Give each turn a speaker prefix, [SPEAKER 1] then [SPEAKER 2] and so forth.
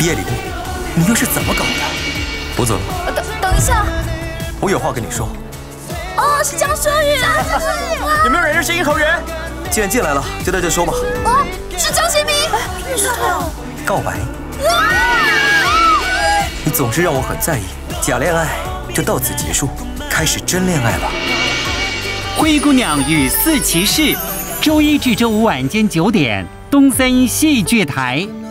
[SPEAKER 1] 毕业礼物，你又是怎么搞的？我走了。
[SPEAKER 2] 等一下，
[SPEAKER 1] 我有话跟你说。
[SPEAKER 2] 哦，是江奢宇。
[SPEAKER 1] 有没有人认识殷恒源？既然进来了，就在这说吧。
[SPEAKER 2] 哦，是江贤明。是他。
[SPEAKER 1] 告白。你总是让我很在意，假恋爱就到此结束，开始真恋爱吧。
[SPEAKER 3] 灰姑娘与四骑士，周一至周五晚间9点，东森戏剧台。